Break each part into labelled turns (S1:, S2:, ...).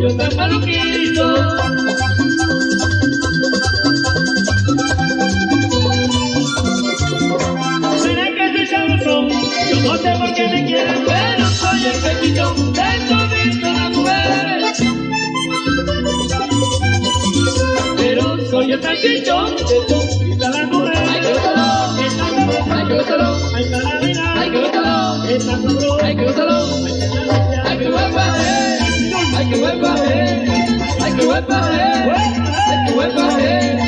S1: yo tan maluquito. Será que soy sabrosón, yo no sé por qué me quieren, pero soy el pechichón de todito las mujeres. Pero soy el pechichón de todita las mujeres. Ay, que úsalo, ay, que úsalo, ay, que úsalo, ay, que úsalo, ay, que guapa, ay, que guapa, ay, que guapa, ay, que guapa,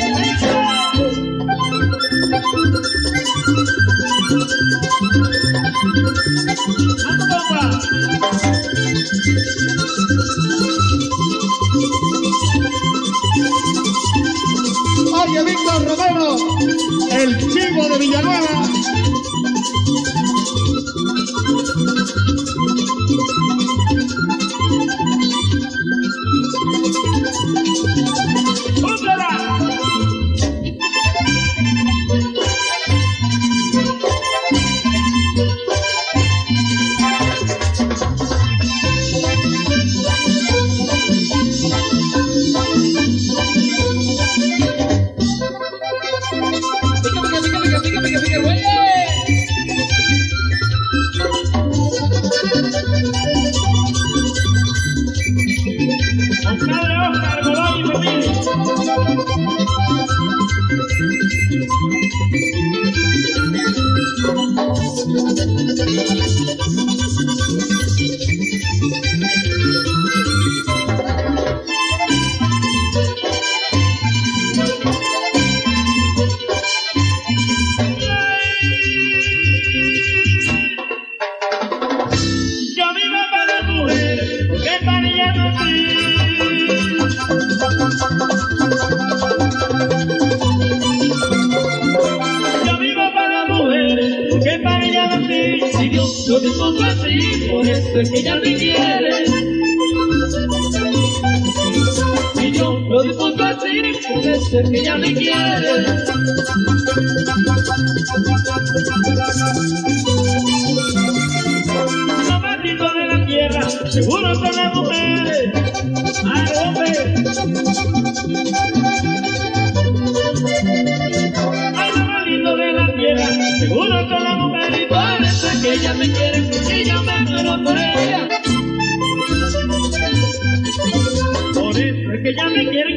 S2: Oye, Víctor Romero, el chivo de Villanueva.
S1: Yo disfruto así, por eso es que ella me quiere. Y yo lo disfruto así, por eso es que ella me quiere. Los malditos de la tierra, seguro son las mujeres. ¡Ay, hombre! Ay, los malditos de la tierra, seguro son las mujeres. Que ella me quiere y yo me muero por ella. Por eso es que ella me quiere